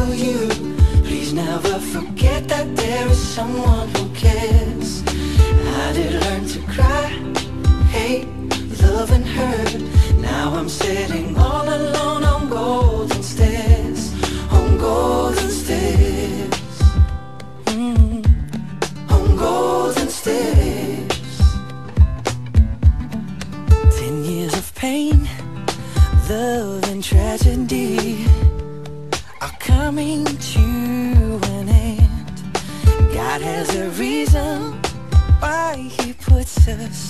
for you. Please never forget that there is someone who cares. I did learn to cry, hate, love and hurt. Now I'm sitting all alone on golden stairs, on golden stairs, on golden stairs. 10 years of pain, love and tragedy are coming to an end. God has a reason why He puts us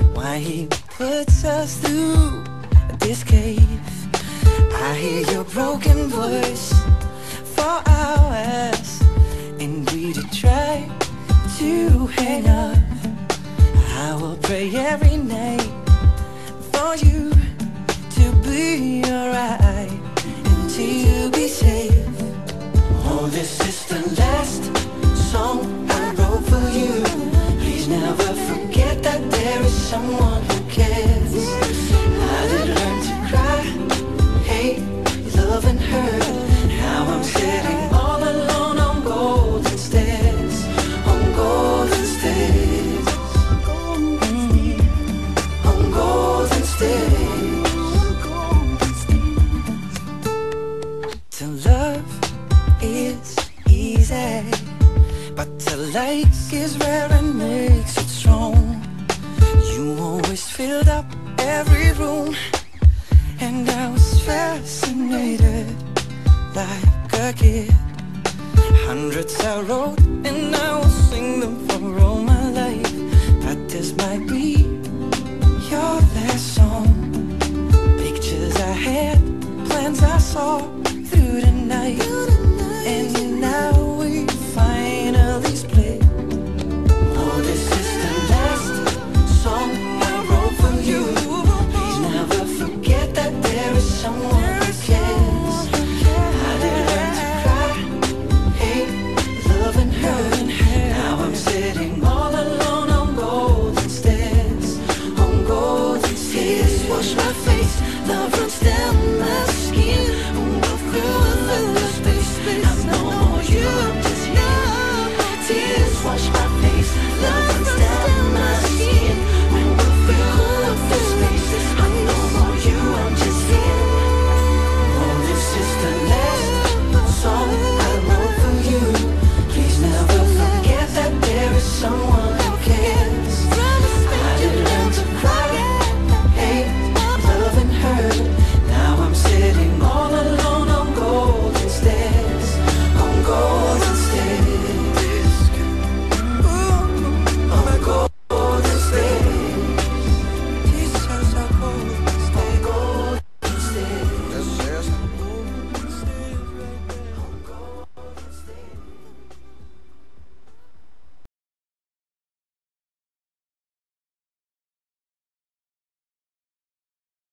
through this cave. I hear your broken voice for hours, and we did try to hang up. I will pray every night for you to be alright and to be safe. Oh, this is the last song I wrote for you. Please never forget that there is someone who cares. I did learn to cry, hate, love and hurt. Now I'm sitting all alone on golden stairs, on golden stairs, on golden stairs. To love is easy, but to like is rare and makes it strong. You always filled up every room, and I was fascinated like a kid. Hundreds I wrote, and I will sing them for all my life. But this might be your last song. Pictures I had, plans I saw,